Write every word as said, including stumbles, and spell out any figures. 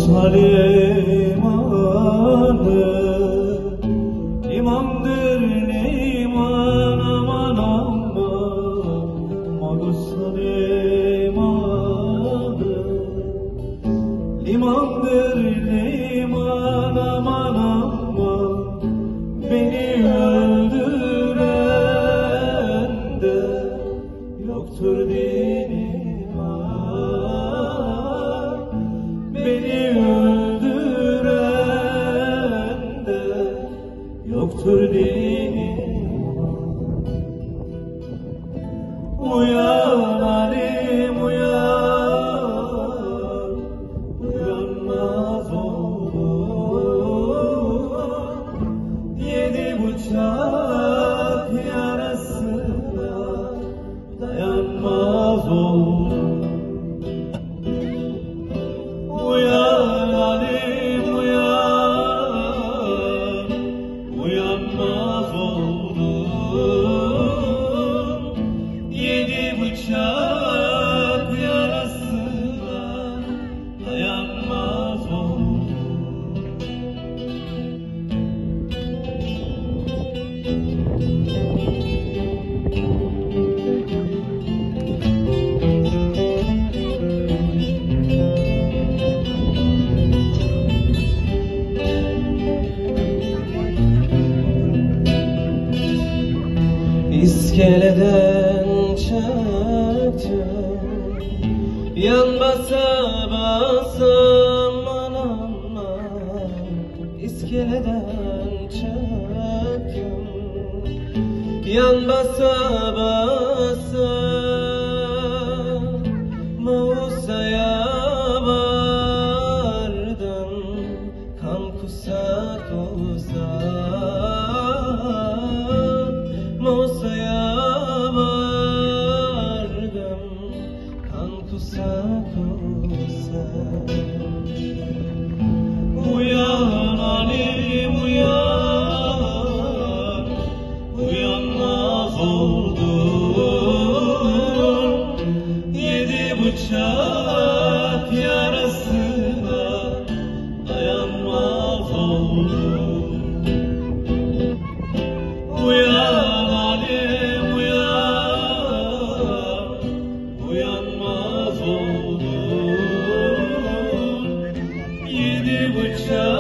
limanı, limandır liman, aman aman, Malusa limanı, limandır liman, aman aman, beni öldüren de yoktur dinim, beni öldüren de yoktur dinim. Uyan halim uyan, uyanmaz oldum, yedi bıçak yarasına dayanmaz oldum. Uyan halim uyan, uyanmaz oldum, yedi bıçak yarasına dayanmaz oldum. İskeleden çıktım, yan basa basa, aman aman. İskeleden çıktım, yan basa basa, Mausa'ya vardım, kan kusa kusa. Mausa'ya vardım, kan kusa kusa. Uyan halim uyan, uyanmaz oldum, yedi bıçak yarasına dayanmaz oldum. Uyan halim uyan, uyanmaz oldum, yedi bıçak